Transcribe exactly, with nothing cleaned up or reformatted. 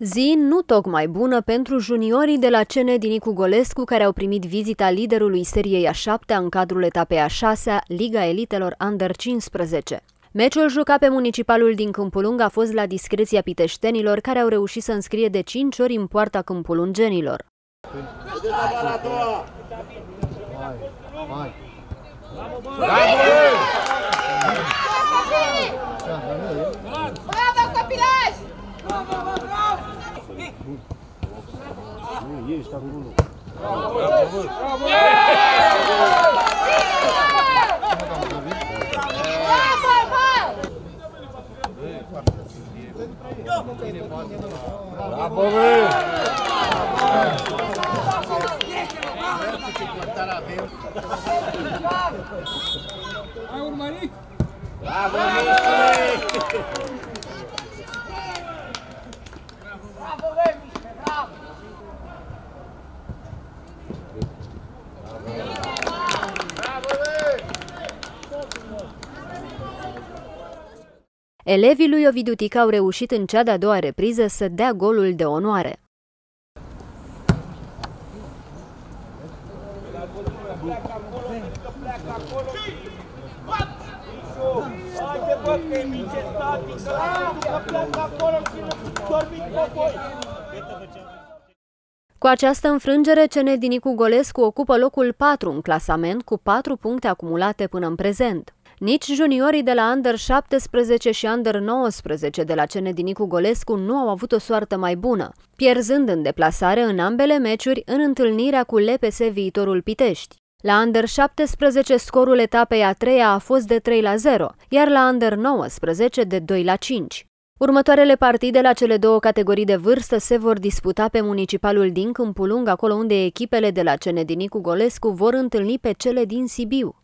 Zi nu tocmai bună pentru juniorii de la C N Dinicu Golescu, care au primit vizita liderului seriei a șaptea în cadrul etapei a șasea, Liga Elitelor Under cincisprezece. Meciul jucat pe Municipalul din Câmpulung a fost la discreția piteștenilor, care au reușit să înscrie de cinci ori în poarta câmpulungenilor. Bravo, băi! Ai urmărit? Bravo, Mișule! Bravo, băi, Mișule, bravo! Elevii lui Ovidiu Tica au reușit în cea de-a doua repriză să dea golul de onoare. Cu această înfrângere, C N Dinicu Golescu ocupă locul patru în clasament, cu patru puncte acumulate până în prezent. Nici juniorii de la Under șaptesprezece și Under nouăsprezece de la C N Dinicu Golescu nu au avut o soartă mai bună, pierzând în deplasare în ambele meciuri în întâlnirea cu L P S Viitorul Pitești. La Under șaptesprezece, scorul etapei a treia a fost de trei la zero, iar la Under nouăsprezece de doi la cinci. Următoarele partide la cele două categorii de vârstă se vor disputa pe Municipalul din Câmpulung, acolo unde echipele de la C N Dinicu Golescu vor întâlni pe cele din Sibiu.